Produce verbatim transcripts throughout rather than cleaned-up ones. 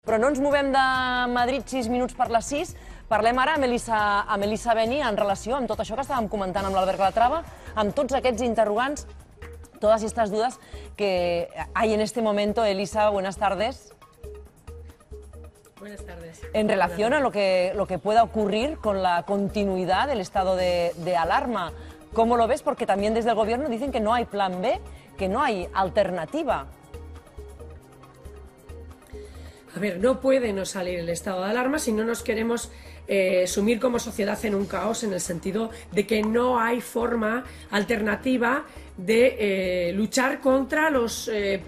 Però no ens movem de Madrid sis minuts per les sis. Parlem ara amb Elisa, amb Elisa Beni en relació amb tot això que estàvem comentant amb l'Albert Calatrava, amb tots aquests interrogants, todas estas dudas que hay en este momento. Elisa, buenas tardes. Buenas tardes. En relación a lo que, lo que pueda ocurrir con la continuidad del estado de, de alarma, ¿cómo lo ves? Porque también desde el gobierno dicen que no hay plan B, que no hay alternativa. A ver, no puede no salir el estado de alarma si no nos queremos eh, sumir como sociedad en un caos, en el sentido de que no hay forma alternativa de eh, luchar contra los... Eh,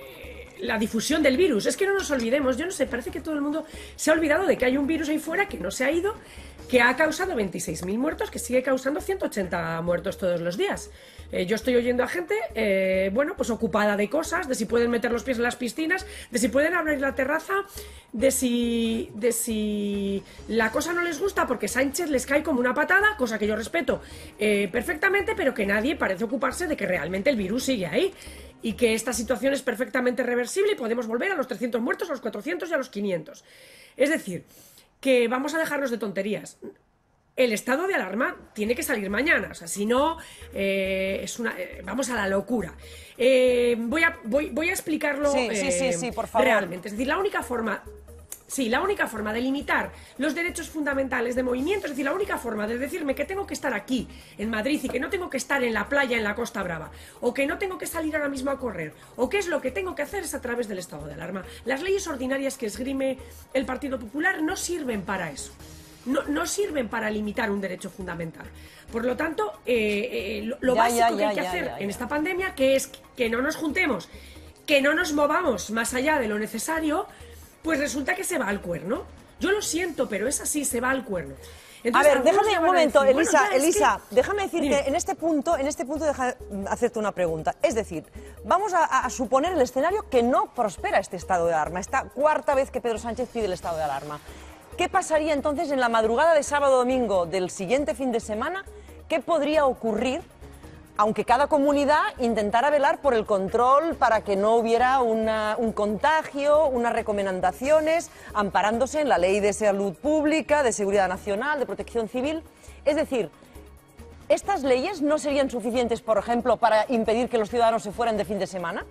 la difusión del virus. Es que no nos olvidemos, yo no sé, parece que todo el mundo se ha olvidado de que hay un virus ahí fuera que no se ha ido, que ha causado veintiséis mil muertos, que sigue causando ciento ochenta muertos todos los días. Eh, yo estoy oyendo a gente, eh, bueno, pues ocupada de cosas, de si pueden meter los pies en las piscinas, de si pueden abrir la terraza, de si, de si la cosa no les gusta porque Sánchez les cae como una patada, cosa que yo respeto eh, perfectamente, pero que nadie parece ocuparse de que realmente el virus sigue ahí y que esta situación es perfectamente reversible y podemos volver a los trescientos muertos, a los cuatrocientos y a los quinientos. Es decir, que vamos a dejarnos de tonterías. El estado de alarma tiene que salir mañana, o sea, si no, eh, es una, eh, vamos a la locura. Eh, voy, a, voy, voy a explicarlo sí, sí, sí, eh, sí, por favor. realmente. Es decir, la única forma... Sí, la única forma de limitar los derechos fundamentales de movimiento, es decir, la única forma de decirme que tengo que estar aquí, en Madrid, y que no tengo que estar en la playa, en la Costa Brava, o que no tengo que salir ahora mismo a correr, o qué es lo que tengo que hacer, es a través del estado de alarma. Las leyes ordinarias que esgrime el Partido Popular no sirven para eso. No, no sirven para limitar un derecho fundamental. Por lo tanto, eh, eh, lo, lo ya, básico ya, que ya, hay que ya, hacer ya, ya. en esta pandemia, que es que no nos juntemos, que no nos movamos más allá de lo necesario, pues resulta que se va al cuerno. Yo lo siento, pero es así, se va al cuerno. Entonces, a ver, déjame un momento, decir, Elisa, bueno, ya, Elisa, que... déjame decirte, Dime. en este punto, en este punto deja hacerte una pregunta. Es decir, vamos a, a suponer el escenario que no prospera este estado de alarma, esta cuarta vez que Pedro Sánchez pide el estado de alarma. ¿Qué pasaría entonces en la madrugada de sábado-domingo del siguiente fin de semana? ¿Qué podría ocurrir, aunque cada comunidad intentara velar por el control para que no hubiera una, un contagio, unas recomendaciones, amparándose en la ley de salud pública, de seguridad nacional, de protección civil? Es decir, ¿estas leyes no serían suficientes, por ejemplo, para impedir que los ciudadanos se fueran de fin de semana?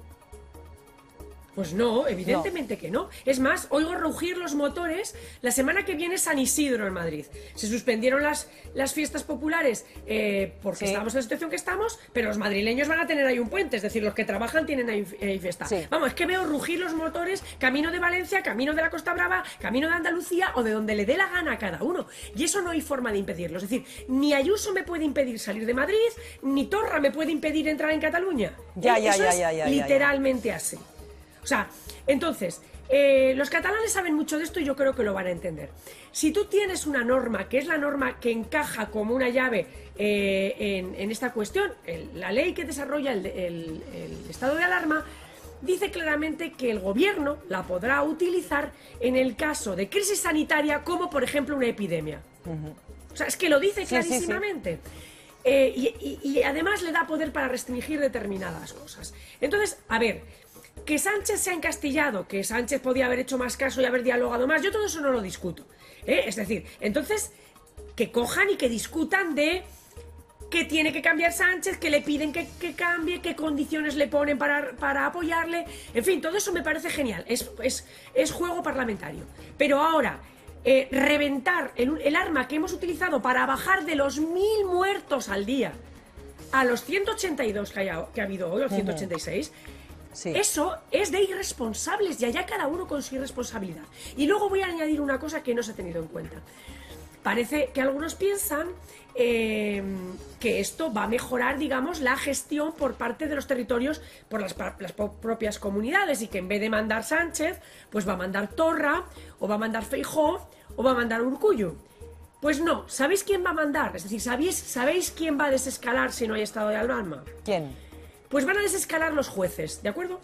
Pues no, evidentemente no. que no. Es más, oigo rugir los motores. La semana que viene es San Isidro en Madrid. Se suspendieron las, las fiestas populares eh, porque sí. estamos en la situación que estamos, pero los madrileños van a tener ahí un puente, es decir, los que trabajan tienen ahí, ahí fiesta. Sí. Vamos, es que veo rugir los motores camino de Valencia, camino de la Costa Brava, camino de Andalucía o de donde le dé la gana a cada uno. Y eso no hay forma de impedirlo. Es decir, ni Ayuso me puede impedir salir de Madrid, ni Torra me puede impedir entrar en Cataluña. Ya, ya, eso ya, es ya, ya, literalmente así. O sea, entonces, eh, los catalanes saben mucho de esto y yo creo que lo van a entender. Si tú tienes una norma, que es la norma que encaja como una llave eh, en, en esta cuestión, el, la ley que desarrolla el, el, el estado de alarma, dice claramente que el gobierno la podrá utilizar en el caso de crisis sanitaria, como por ejemplo una epidemia. Uh-huh. O sea, es que lo dice clarísimamente. Sí, sí, sí. Eh, y, y, y además le da poder para restringir determinadas cosas. Entonces, a ver... Que Sánchez se ha encastillado, que Sánchez podía haber hecho más caso y haber dialogado más, yo todo eso no lo discuto, ¿eh? Es decir, entonces que cojan y que discutan de qué tiene que cambiar Sánchez, qué le piden que, que cambie, qué condiciones le ponen para, para apoyarle, en fin, todo eso me parece genial, es, es, es juego parlamentario. Pero ahora, eh, reventar el, el arma que hemos utilizado para bajar de los mil muertos al día a los ciento ochenta y dos que, haya, que ha habido hoy, o ciento ochenta y seis... Sí. Eso es de irresponsables y allá cada uno con su irresponsabilidad. Y luego voy a añadir una cosa que no se ha tenido en cuenta. Parece que algunos piensan eh, que esto va a mejorar, digamos, la gestión por parte de los territorios por las, las propias comunidades y que en vez de mandar Sánchez, pues va a mandar Torra, o va a mandar Feijóo, o va a mandar Urkullu. Pues no, ¿sabéis quién va a mandar? Es decir, ¿sabéis, ¿sabéis quién va a desescalar si no hay estado de alarma? ¿Quién? Pues van a desescalar los jueces, ¿de acuerdo?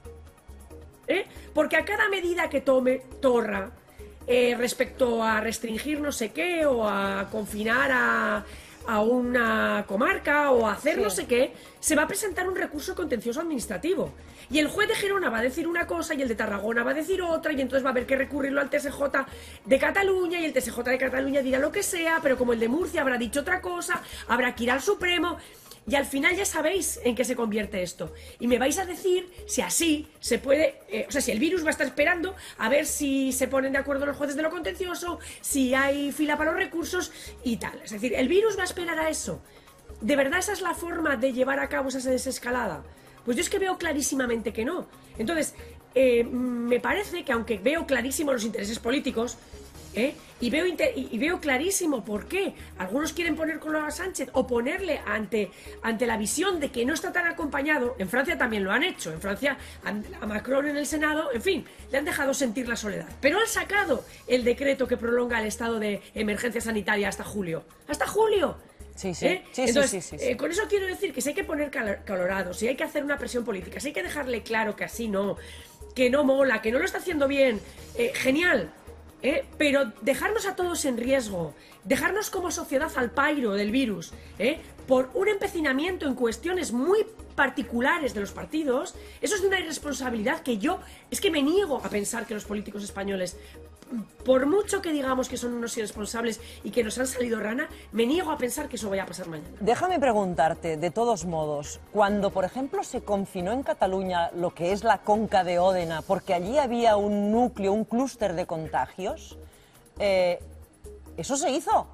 ¿Eh? Porque a cada medida que tome Torra eh, respecto a restringir no sé qué o a confinar a, a una comarca o a hacer sí. no sé qué, se va a presentar un recurso contencioso administrativo. Y el juez de Gerona va a decir una cosa y el de Tarragona va a decir otra, y entonces va a haber que recurrirlo al T S J de Cataluña, y el T S J de Cataluña dirá lo que sea, pero como el de Murcia habrá dicho otra cosa, habrá que ir al Supremo. Y al final ya sabéis en qué se convierte esto. Y me vais a decir si así se puede... Eh, o sea, si el virus va a estar esperando a ver si se ponen de acuerdo los jueces de lo contencioso, si hay fila para los recursos y tal. Es decir, el virus va a esperar a eso. ¿De verdad esa es la forma de llevar a cabo esa desescalada? Pues yo es que veo clarísimamente que no. Entonces, eh, me parece que aunque veo clarísimo los intereses políticos... ¿Eh? Y, veo y veo clarísimo por qué algunos quieren poner con a Sánchez o ponerle ante, ante la visión de que no está tan acompañado. En Francia también lo han hecho. En Francia a Macron en el Senado, en fin, le han dejado sentir la soledad. Pero han sacado el decreto que prolonga el estado de emergencia sanitaria hasta julio. ¡Hasta julio! Sí, sí. ¿Eh? sí, Entonces, sí, sí, sí, sí. Eh, con eso quiero decir que si hay que poner colorado, si hay que hacer una presión política, si hay que dejarle claro que así no, que no mola, que no lo está haciendo bien, eh, genial. ¿Eh? Pero dejarnos a todos en riesgo, dejarnos como sociedad al pairo del virus, ¿eh? por un empecinamiento en cuestiones muy particulares de los partidos, eso es de una irresponsabilidad que yo, es que me niego a pensar que los políticos españoles, por mucho que digamos que son unos irresponsables y que nos han salido rana, me niego a pensar que eso vaya a pasar mañana. Déjame preguntarte, de todos modos, cuando, por ejemplo, se confinó en Cataluña lo que es la Conca de Òdena, porque allí había un núcleo, un clúster de contagios, eh, eso se hizo.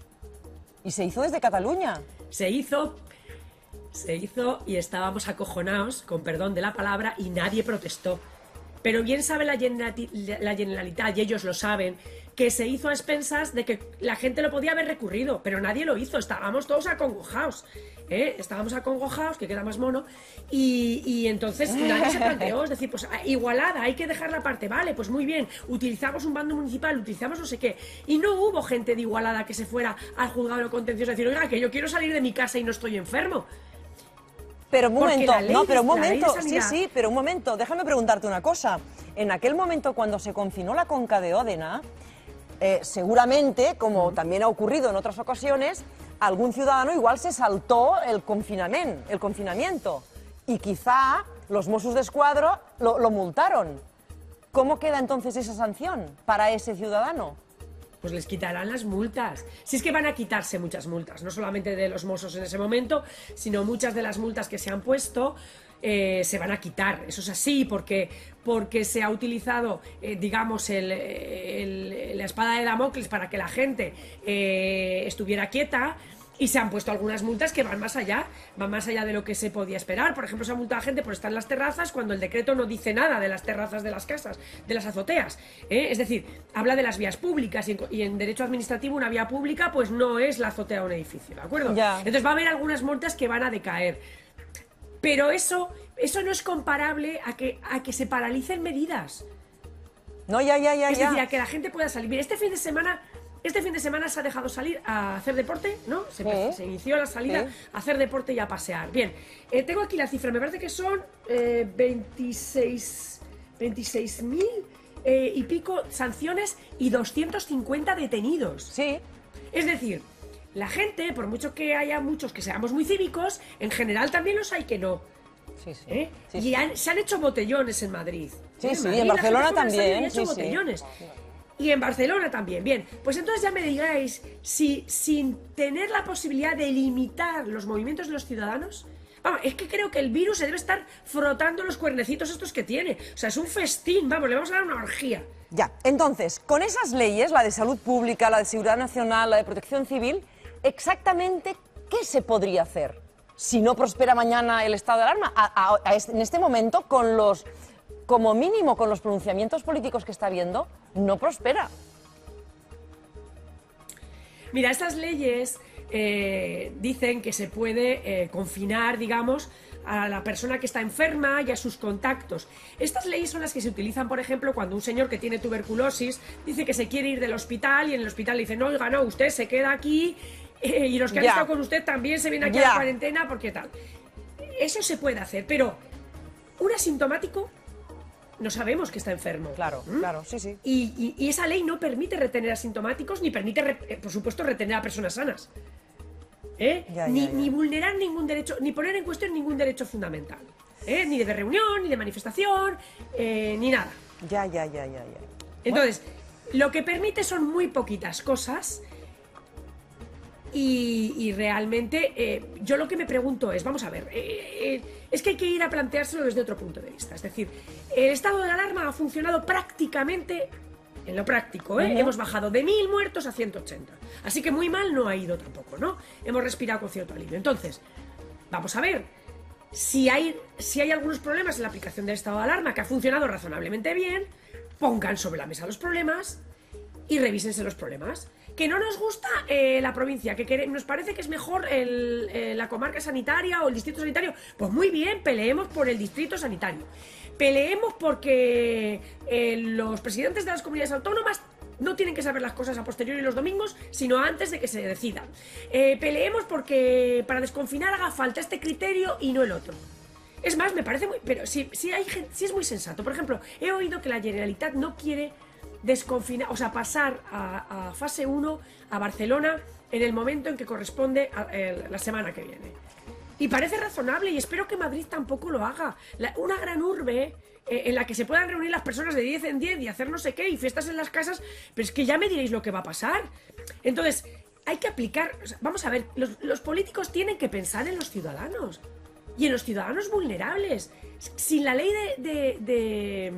Y se hizo desde Cataluña. Se hizo... Se hizo y estábamos acojonados, con perdón de la palabra, y nadie protestó. Pero bien sabe la Generalitat, y ellos lo saben, que se hizo a expensas de que la gente lo podía haber recurrido, pero nadie lo hizo, estábamos todos acongojados, ¿eh? Estábamos acongojados, que queda más mono, y, y entonces nadie se planteó, es decir, pues igualada, hay que dejar la parte, vale, pues muy bien, utilizamos un bando municipal, utilizamos no sé qué, y no hubo gente de Igualada que se fuera al juzgado de lo contencioso a decir, oiga, que yo quiero salir de mi casa y no estoy enfermo. Pero un momento, no, pero un momento, sí, sí, sí, pero un momento, déjame preguntarte una cosa. En aquel momento, cuando se confinó la Conca de Òdena, eh, seguramente, como también ha ocurrido en otras ocasiones, algún ciudadano igual se saltó el confinamiento, el confinamiento y quizá los Mossos d'Esquadra lo, lo multaron. ¿Cómo queda entonces esa sanción para ese ciudadano? Pues les quitarán las multas. Si es que van a quitarse muchas multas, no solamente de los Mossos en ese momento, sino muchas de las multas que se han puesto eh, se van a quitar. Eso es así, porque, porque se ha utilizado, eh, digamos, el, el, la espada de Damocles para que la gente eh, estuviera quieta. Y se han puesto algunas multas que van más allá, van más allá de lo que se podía esperar. Por ejemplo, se ha multado a gente por estar en las terrazas cuando el decreto no dice nada de las terrazas de las casas, de las azoteas, ¿eh? Es decir, habla de las vías públicas y en, y en derecho administrativo una vía pública pues no es la azotea de un edificio, ¿de acuerdo? Ya. Entonces va a haber algunas multas que van a decaer. Pero eso, eso no es comparable a que, a que se paralicen medidas. No, ya, ya, ya, Es ya. decir, a que la gente pueda salir. Mira, este fin de semana... Este fin de semana se ha dejado salir a hacer deporte, ¿no? Se, Sí. se inició la salida Sí. a hacer deporte y a pasear. Bien, eh, tengo aquí la cifra, me parece que son eh, veintiséis mil eh, y pico sanciones y doscientos cincuenta detenidos. Sí. Es decir, la gente, por mucho que haya muchos que seamos muy cívicos, en general también los hay que no. Sí, sí. ¿Eh? Sí, y sí. han- se han hecho botellones en Madrid. Sí, ¿Eh? sí, Madrid en la Barcelona gente joven ha salido y ha también, hecho sí, sí. botellones. Y en Barcelona también, bien. Pues entonces ya me digáis, si sin tener la posibilidad de limitar los movimientos de los ciudadanos, vamos, es que creo que el virus se debe estar frotando los cuernecitos estos que tiene. O sea, es un festín, vamos, le vamos a dar una orgía. Ya, entonces, con esas leyes, la de salud pública, la de seguridad nacional, la de protección civil, exactamente, ¿qué se podría hacer si no prospera mañana el estado de alarma? A, a- a este- en este momento, con los, como mínimo, con los pronunciamientos políticos que está habiendo, no prospera. Mira, estas leyes eh, dicen que se puede eh, confinar, digamos, a la persona que está enferma y a sus contactos. Estas leyes son las que se utilizan, por ejemplo, cuando un señor que tiene tuberculosis dice que se quiere ir del hospital y en el hospital le dicen, no, oiga, no, usted se queda aquí eh, y los que han Ya. estado con usted también se vienen aquí a Ya. la cuarentena porque tal. Eso se puede hacer, pero un asintomático no sabemos que está enfermo. Claro, ¿Mm? claro, sí, sí. Y, y- y esa ley no permite retener asintomáticos ni permite, re- eh, por supuesto, retener a personas sanas. ¿Eh? Ya, ni, ya, ya. ni vulnerar ningún derecho, ni poner en cuestión ningún derecho fundamental. ¿eh? Ni de reunión, ni de manifestación, eh, ni nada. Ya, ya, ya, ya, ya. Entonces, bueno, lo que permite son muy poquitas cosas y, y realmente eh, yo lo que me pregunto es, vamos a ver, eh, eh, es que hay que ir a planteárselo desde otro punto de vista. Es decir, el estado de alarma ha funcionado prácticamente... En lo práctico, ¿eh? Uh-huh. Hemos bajado de mil muertos a ciento ochenta. Así que muy mal no ha ido tampoco, ¿no? Hemos respirado con cierto alivio. Entonces, vamos a ver. Si hay, si hay algunos problemas en la aplicación del estado de alarma que ha funcionado razonablemente bien, pongan sobre la mesa los problemas y revísense los problemas. Que no nos gusta eh, la provincia, que quere, nos parece que es mejor el, eh, la comarca sanitaria o el distrito sanitario. Pues muy bien, peleemos por el distrito sanitario. Peleemos porque eh, los presidentes de las comunidades autónomas no tienen que saber las cosas a posteriori los domingos, sino antes de que se decidan. Eh, peleemos porque para desconfinar haga falta este criterio y no el otro. Es más, me parece muy... Pero si, si, hay gente, si es muy sensato. Por ejemplo, he oído que la Generalitat no quiere desconfinar, o sea, pasar a, a fase uno a Barcelona en el momento en que corresponde a, a la semana que viene. Y parece razonable y espero que Madrid tampoco lo haga. La, una gran urbe eh, en la que se puedan reunir las personas de diez en diez y hacer no sé qué y fiestas en las casas, pero es que ya me diréis lo que va a pasar. Entonces, hay que aplicar... O sea, vamos a ver, los, los políticos tienen que pensar en los ciudadanos y en los ciudadanos vulnerables. Sin la ley de... de, de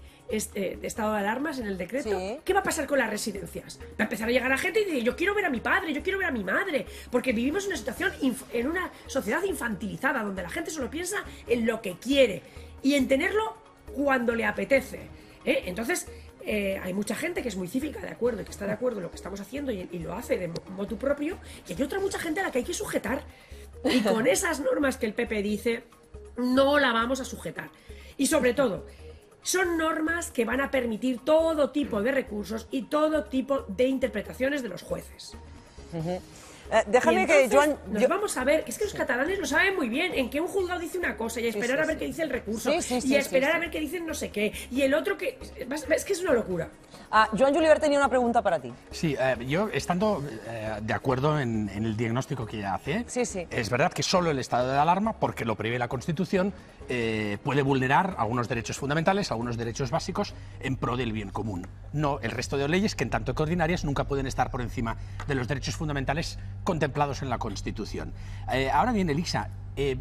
Este, de estado de alarmas en el decreto, sí. ¿Qué va a pasar con las residencias? Va a empezar a llegar a gente y dice, yo quiero ver a mi padre, yo quiero ver a mi madre, porque vivimos en una situación, en una sociedad infantilizada, donde la gente solo piensa en lo que quiere y en tenerlo cuando le apetece, ¿eh? Entonces, eh, hay mucha gente que es muy cívica, de acuerdo, y que está de acuerdo en lo que estamos haciendo y, y lo hace de motu propio, y hay otra mucha gente a la que hay que sujetar, y con esas normas que el P P dice, no la vamos a sujetar. Y sobre todo, son normas que van a permitir todo tipo de recursos y todo tipo de interpretaciones de los jueces. Uh-huh. eh, déjame que Joan... Nos yo... vamos a ver, que es que los catalanes lo saben muy bien, en que un juzgado dice una cosa y a esperar sí, sí, a ver sí. qué dice el recurso, sí, sí, sí, y a esperar sí, sí. a ver qué dicen no sé qué, y el otro que... Es que es una locura. Ah, Joan Julivert tenía una pregunta para ti. Sí, eh, yo estando eh, de acuerdo en, en el diagnóstico que ella hace, sí, sí. es verdad que solo el estado de alarma, porque lo prevé la Constitución, eh, puede vulnerar algunos derechos fundamentales, algunos derechos básicos en pro del bien común. No el resto de leyes, que en tanto que ordinarias nunca pueden estar por encima de los derechos fundamentales contemplados en la Constitución. Eh, ahora bien, Elisa, eh,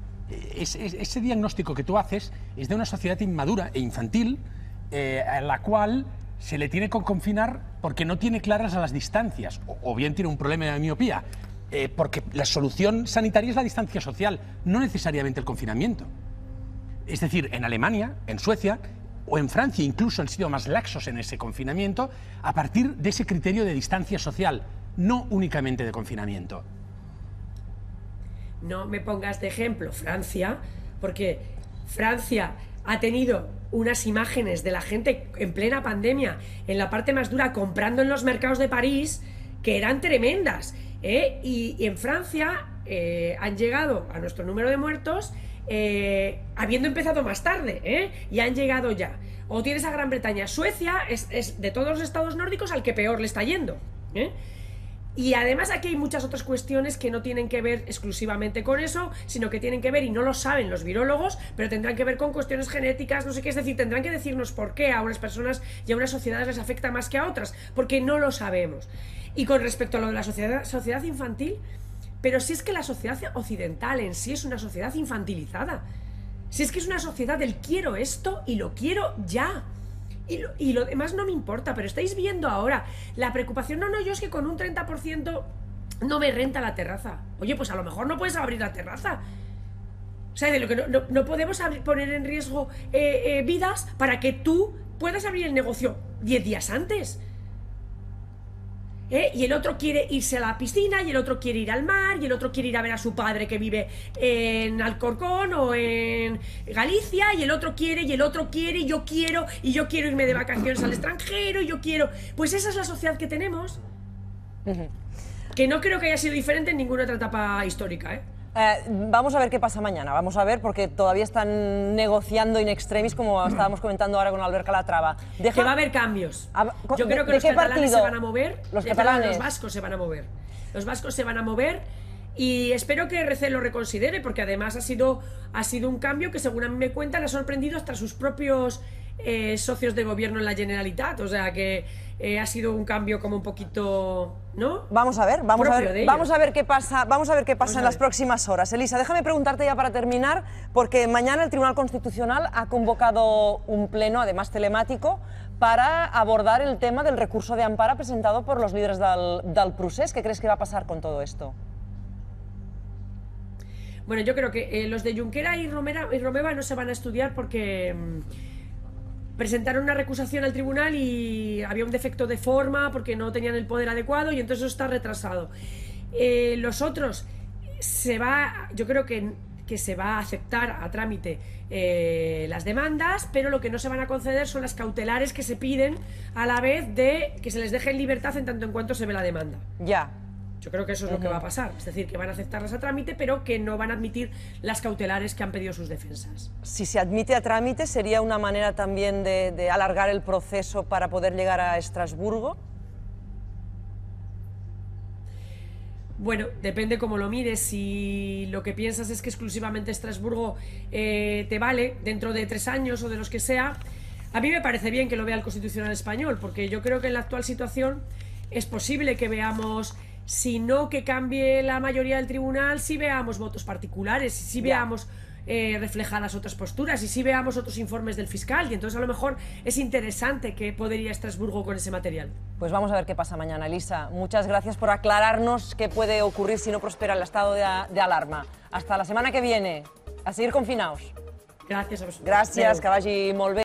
es, es, ese diagnóstico que tú haces es de una sociedad inmadura e infantil eh, en la cual se le tiene que confinar porque no tiene claras las distancias, o, o bien tiene un problema de miopía, eh, porque la solución sanitaria es la distancia social, no necesariamente el confinamiento. Es decir, en Alemania, en Suecia o en Francia incluso han sido más laxos en ese confinamiento a partir de ese criterio de distancia social, no únicamente de confinamiento. No me pongas de ejemplo Francia, porque Francia ha tenido unas imágenes de la gente en plena pandemia, en la parte más dura, comprando en los mercados de París, que eran tremendas, ¿eh? Y, y en Francia eh, han llegado a nuestro número de muertos eh, habiendo empezado más tarde, ¿eh? Y han llegado ya. O tienes a Gran Bretaña. Suecia es, es de todos los estados nórdicos al que peor le está yendo, ¿eh? Y además aquí hay muchas otras cuestiones que no tienen que ver exclusivamente con eso, sino que tienen que ver, y no lo saben los virólogos, pero tendrán que ver con cuestiones genéticas, no sé qué, es decir, tendrán que decirnos por qué a unas personas y a unas sociedades les afecta más que a otras, porque no lo sabemos. Y con respecto a lo de la sociedad, sociedad infantil, pero si es que la sociedad occidental en sí es una sociedad infantilizada, si es que es una sociedad del quiero esto y lo quiero ya. Y lo, y lo demás no me importa, pero estáis viendo ahora la preocupación, no, no, yo es que con un treinta por ciento no me renta la terraza. Oye, pues a lo mejor no puedes abrir la terraza. O sea, de lo que no, no, no podemos abrir, poner en riesgo eh, eh, vidas para que tú puedas abrir el negocio diez días antes. ¿Eh? Y el otro quiere irse a la piscina, y el otro quiere ir al mar, y el otro quiere ir a ver a su padre que vive en Alcorcón o en Galicia, y el otro quiere, y el otro quiere, y yo quiero, y yo quiero irme de vacaciones al extranjero, y yo quiero... Pues esa es la sociedad que tenemos, uh-huh. Que no creo que haya sido diferente en ninguna otra etapa histórica, ¿eh? Eh, vamos a ver qué pasa mañana, vamos a ver, porque todavía están negociando in extremis, como estábamos comentando ahora con Albert Calatrava. Deja... Que va a haber cambios. A... Yo creo que los catalanes partido? se van a mover, los catalanes, los vascos se van a mover. Los vascos se van a mover Y espero que R C lo reconsidere, porque además ha sido, ha sido un cambio que, según a mí me cuentan, ha sorprendido hasta sus propios eh, socios de gobierno en la Generalitat. O sea que eh, ha sido un cambio como un poquito, ¿no? Vamos a ver, vamos a Propio de ver, ellos. vamos a ver qué pasa, vamos a ver qué pasa Vamos a en las ver. próximas horas. Elisa, déjame preguntarte ya para terminar, porque mañana el Tribunal Constitucional ha convocado un pleno, además telemático, para abordar el tema del recurso de amparo presentado por los líderes del, del procés. ¿Qué crees que va a pasar con todo esto? Bueno, yo creo que eh, los de Junquera y, Romera, y Romeva no se van a estudiar porque mmm, presentaron una recusación al tribunal y había un defecto de forma porque no tenían el poder adecuado y entonces eso está retrasado. Eh, los otros, se va, yo creo que, que se va a aceptar a trámite eh, las demandas, pero lo que no se van a conceder son las cautelares que se piden a la vez de que se les deje en libertad en tanto en cuanto se ve la demanda. Ya. Yo creo que eso es lo que va a pasar, es decir, que van a aceptarlas a trámite, pero que no van a admitir las cautelares que han pedido sus defensas. Si se admite a trámite, ¿sería una manera también de, de alargar el proceso para poder llegar a Estrasburgo? Bueno, depende cómo lo mires. Si lo que piensas es que exclusivamente Estrasburgo eh, te vale dentro de tres años o de los que sea, a mí me parece bien que lo vea el Constitucional español, porque yo creo que en la actual situación es posible que veamos, si no que cambie la mayoría del tribunal, si veamos votos particulares, si veamos eh, reflejadas otras posturas y si veamos otros informes del fiscal, y entonces a lo mejor es interesante que podría Estrasburgo con ese material. Pues vamos a ver qué pasa mañana, Elisa. Muchas gracias por aclararnos qué puede ocurrir si no prospera el estado de, de alarma. Hasta la semana que viene. A seguir confinados. Gràcies a vosotros. Gràcies, Adeu. que vagi molt bé.